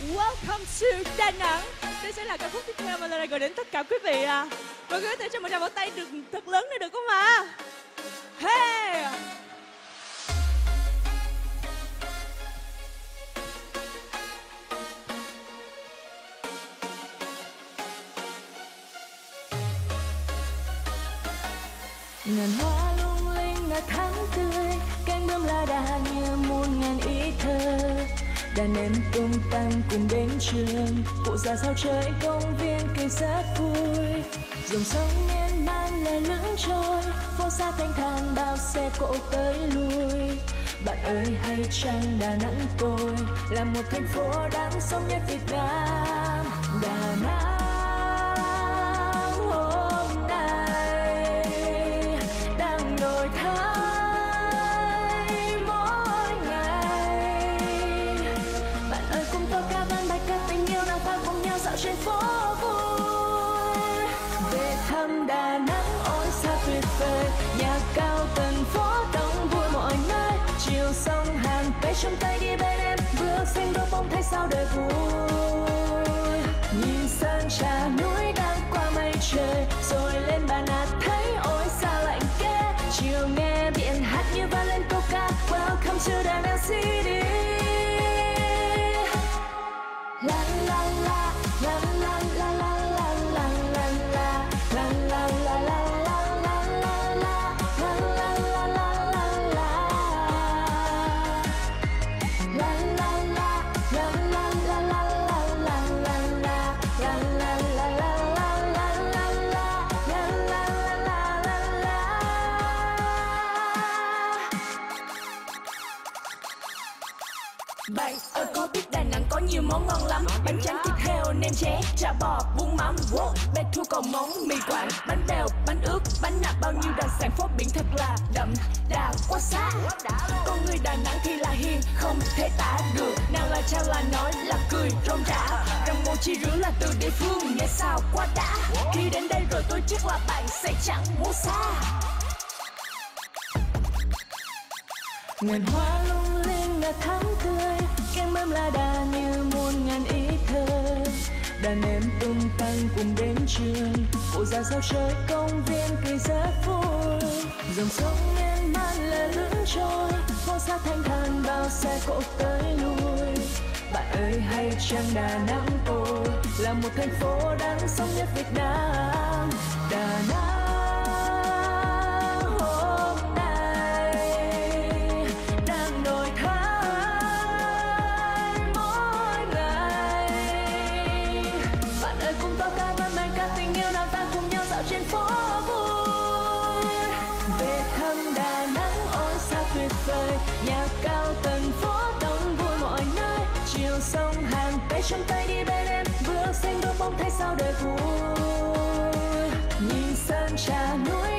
Welcome to Đà Nẵng. Đây sẽ là ca khúc tiếp theo mà lần này gửi đến tất cả quý vị à. Mọi người có thể cho một tràng vỗ tay được thật lớn để được không ạ? Hey! Ngàn hoa lung linh là tháng tươi, cánh bướm la đà như muôn ngàn ý thơ. Đàn em tung tăng cùng đến trường, cụ già sao trời công viên cây rất vui. Dòng sông miên man lẻ lững trôi, phố xa thanh thang bao xe cộ tới lui. Bạn ơi hay chăng Đà Nẵng tôi là một thành phố đáng sống nhất Việt Nam. Đà Nẵng trên phố vui. Về thăm Đà Nẵng ôi sao tuyệt vời, nhà cao tầng phố đông vui mọi nơi. Chiều sông Hàn Pe trong tay đi bên em, bước xanh đôi bông thấy sao đời vui. Nhìn sơn trà núi đang qua mây trời, rồi lên Bà Nà thấy ôi sao lạnh ghê. Chiều nghe biển hát như vang lên câu ca Welcome to Đà Nẵng City. La la la la la la la la la la la la la la la bạn ơi có biết Đà Nẵng có nhiều món ngon lắm. Bánh tráng thịt heo, nem ché, chả bò, bún mắm, bé thu cầu móng, mì Quảng, bánh bèo, bánh ướt, bánh nạc, bao nhiêu đặc sản phố biển thật là đậm đà quá xa. Con người Đà Nẵng thì là hiền, không thể tả được. Nào là chào là nói là cười rôm rã. Răng mô chi rứa là từ địa phương, nghe sao quá đã. Khi đến đây rồi tôi chắc là bạn sẽ chẳng muốn xa. Ngàn hoa lung linh là tháng tươi, cánh bướm la đà như muôn ngàn ý thơ. Đàn em tung tăng cùng đến trường, cụ già sao trời công viên cây rất vui. Dòng sông miên man lẻ lững trôi, phố xa thanh thang bao xe cộ tới lui. Bạn ơi hay chăng Đà Nẵng tôi là một thành phố đáng sống nhất Việt Nam. Đà Nẵng trên phố vui. Về thăm Đà Nẵng ôi sao tuyệt vời, nhà cao tầng phố đông vui mọi nơi. Chiều sông Hàn Pe trong tay đi bên em, bước xanh đôi bông thấy sao đời vui. Nhìn sơn trà núi